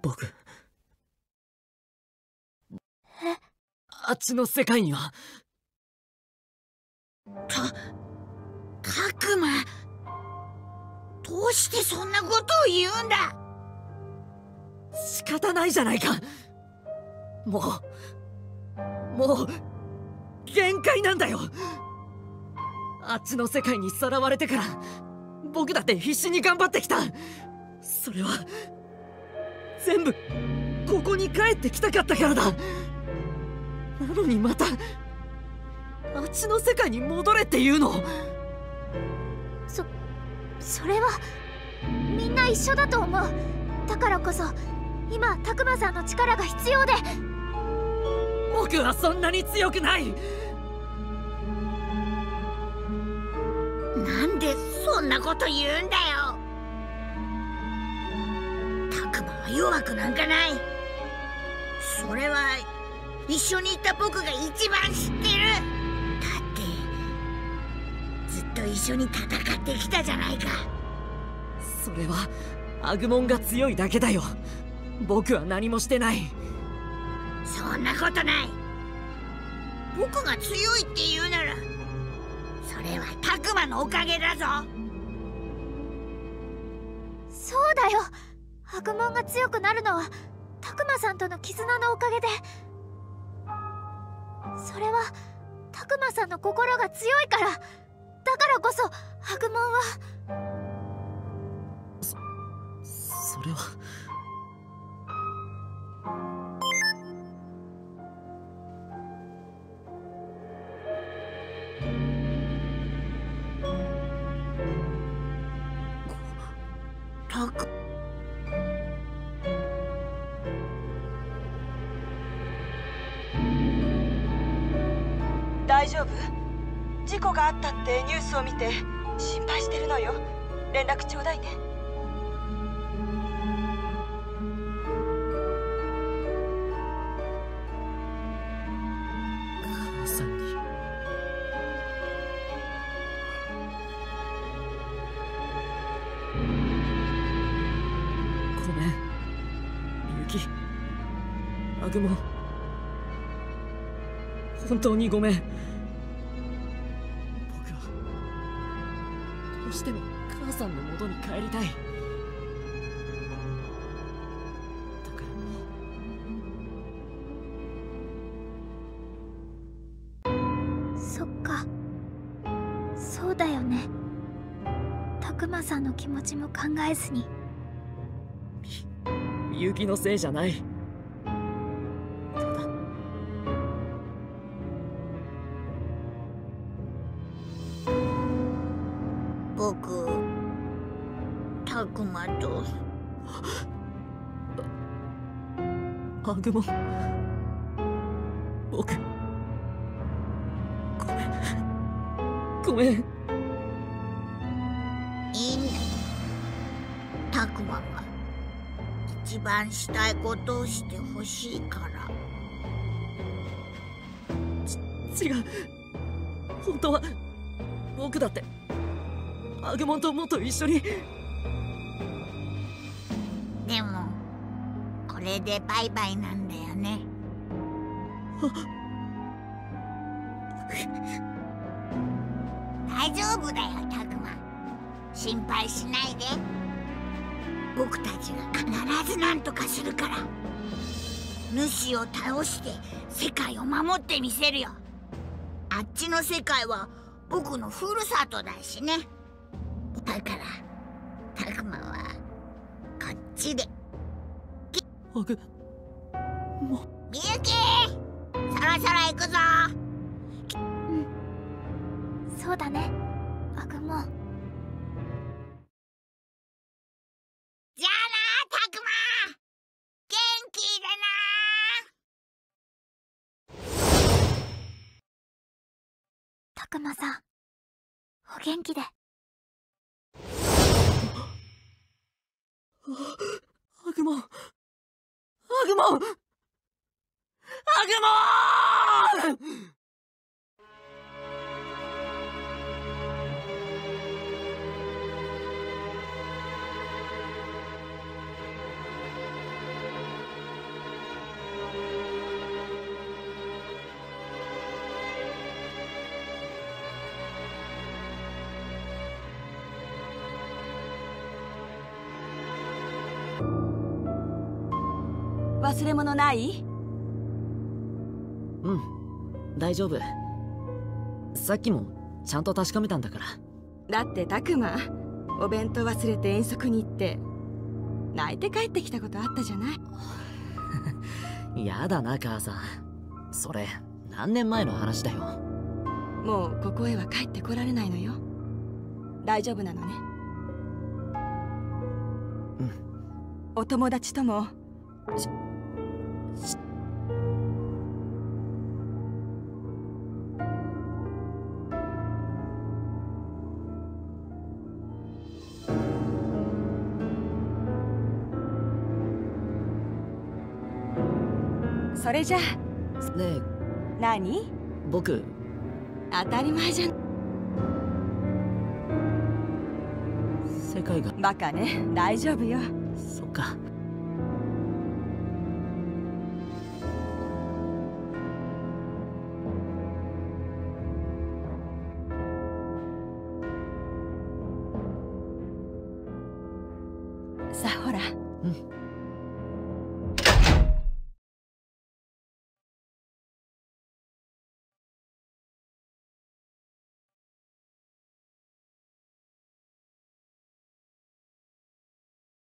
僕、 え？ あっちの世界には。 たくま、どうしてそんなことを言うんだ。 仕方ないじゃないか。もう限界なんだよ。あっちの世界にさらわれてから僕だって必死に頑張ってきた。それは全部ここに帰ってきたかったからだ。なのにまたあっちの世界に戻れっていうの。 それはみんな一緒だと思う。だからこそ今たくまさんの力が必要で。 僕はそんなに強くない。 なんでそんなこと言うんだよ。たくまは弱くなんかない。それは一緒にいた僕が一番知ってる。だってずっと一緒に戦ってきたじゃないか。 それはアグモンが強いだけだよ。僕は何もしてない。 そんなことない。僕が強いって言うならそれはたくまのおかげだぞ。 そうだよ。アグモンが強くなるのはたくまさんとの絆のおかげで。それはたくまさんの心が強いから。だからこそアグモンは。 それは。 たく大丈夫？事故があったってニュースを見て心配してるのよ。連絡ちょうだいね。 母さんに。ごめん、みゆき、アグモン、本当にごめん。僕はどうしても母さんの元に帰りたい。だからもう。 そっか、そうだよね。たくまさんの気持ちも考えずに。 みゆきのせいじゃない。ただ僕たくまと。 アグモン、僕ごめん。 いいんだ。たくまが一番したいことをしてほしいから。 違う、本当は僕だってアグモンともっと一緒に。 でもこれでバイバイなんだよね。大丈夫だよたくま、心配しないで。僕たちが必ず何とかするから。主を倒して世界を守ってみせるよ。あっちの世界は僕のふるさとだしね。だからたくまはこっちで。 アグモン、 みゆき、そろそろ行くぞ。 そうだね、アグモン。 じゃあなたくま、元気でな。 たくまさん、お元気で。 アグモン、アグモン、アグモン。 忘れ物ない？ うん、大丈夫。さっきもちゃんと確かめたんだから。 だってタクマ、お弁当忘れて遠足に行って泣いて帰ってきたことあったじゃない。 やだな母さん、それ何年前の話だよ。 もうここへは帰ってこられないのよ。大丈夫なのね？ うん。 お友達ともそれじゃあ。 ねえ、 何？ 僕当たり前じゃん。 世界が。 バカね、大丈夫よ。 そっか。 さあほら、 うん。